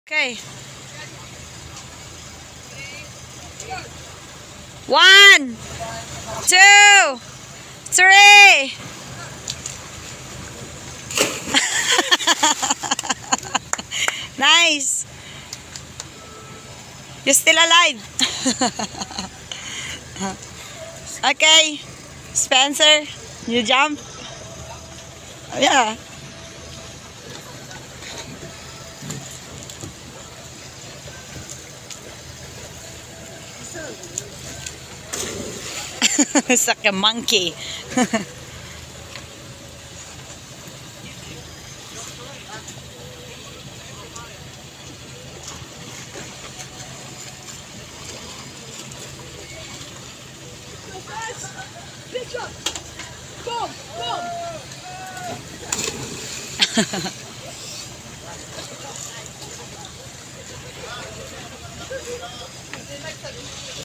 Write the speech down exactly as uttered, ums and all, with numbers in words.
Okay. One, two, three. Nice. You're still alive. Okay. Spencer, you jump. Yeah. It's like a monkey. Come, come.